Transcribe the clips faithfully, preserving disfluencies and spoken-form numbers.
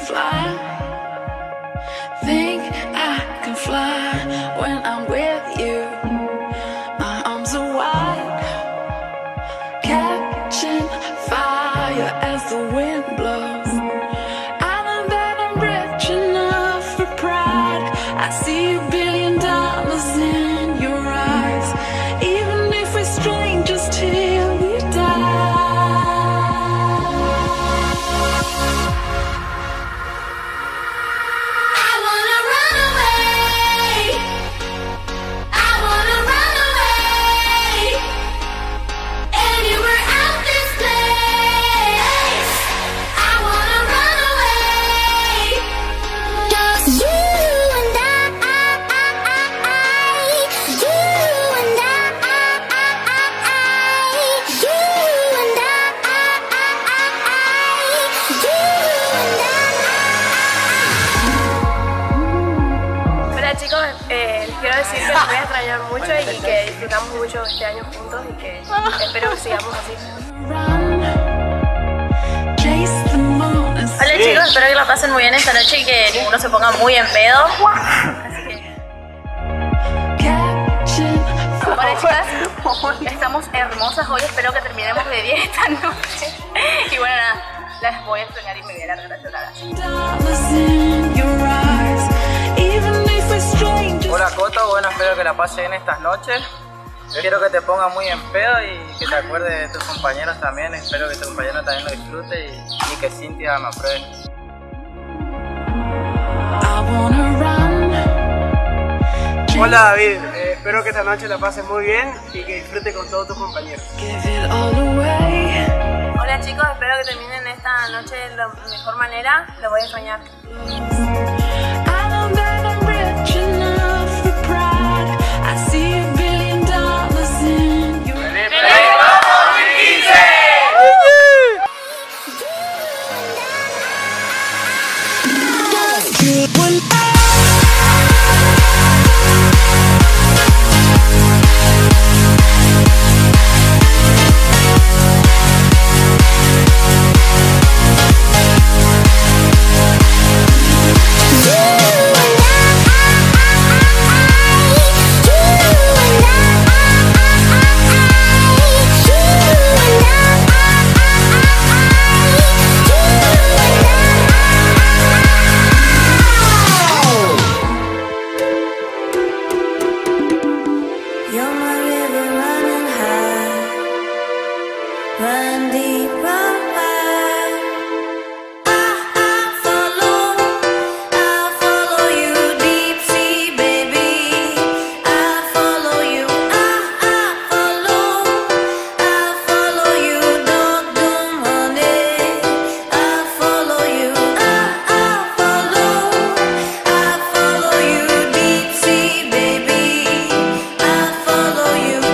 fly. Think I can fly when I'm with you. My arms are wide, catching fire as the wind blows. I know that I'm rich enough for pride. I see a billion dollars in your eyes, even if we're strangers till we die. Chicos, eh, les quiero decir que los voy a extrañar mucho y que disfrutamos mucho este año juntos y que espero que sigamos así. Hola chicos, espero que la pasen muy bien esta noche y que ninguno se ponga muy en pedo. Así que... Hola chicas, estamos hermosas hoy, espero que terminemos de diez esta noche. Y bueno nada, las voy a extrañar y me voy a largar a llorar. Hola Coto, bueno, espero que la pases bien estas noches. Quiero que te pongas muy en pedo y que te acuerdes de tus compañeros también. Espero que tu compañero también lo disfrute y, y que Cintia me apruebe. Hola David, eh, espero que esta noche la pases muy bien y que disfrutes con todos tus compañeros. Hola chicos, espero que terminen esta noche de la mejor manera. Los voy a extrañar. Run deep, run wide. I, I follow, I follow you deep sea, baby. I follow you, I, I follow, I follow you, dog, don't run it. I follow you, I, I follow, I follow you deep sea, baby. I follow you.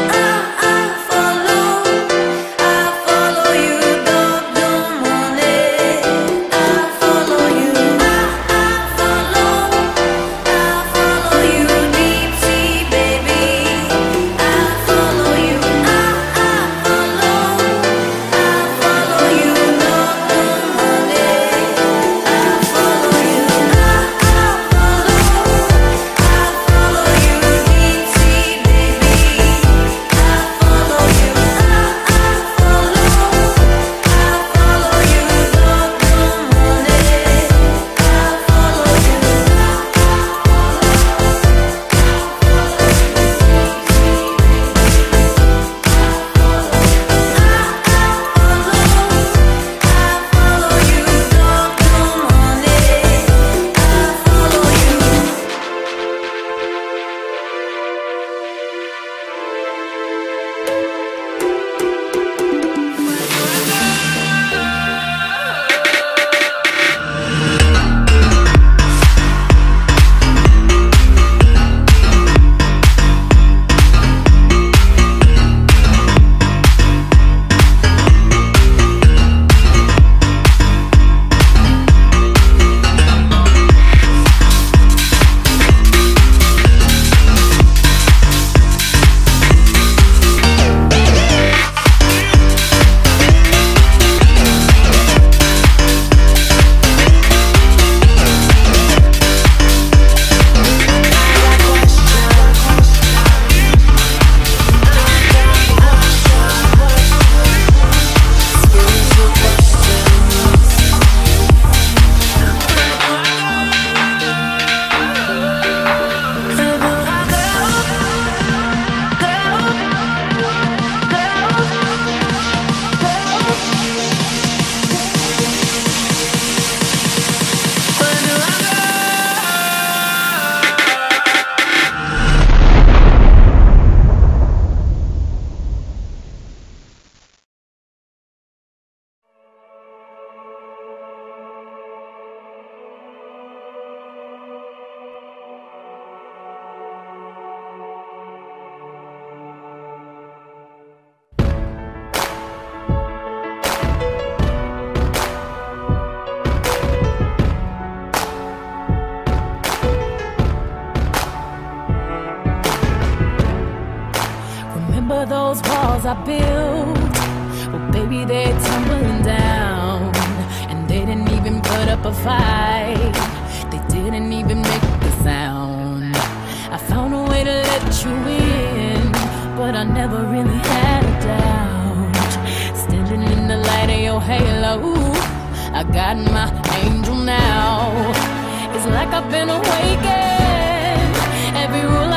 remember those walls I built. Well, baby, they're tumbling down. And they didn't even put up a fight. They didn't even make a sound. I found a way to let you in, but I never really had a doubt. Standing in the light of your halo, I got my angel now. It's like I've been awakened. Every rule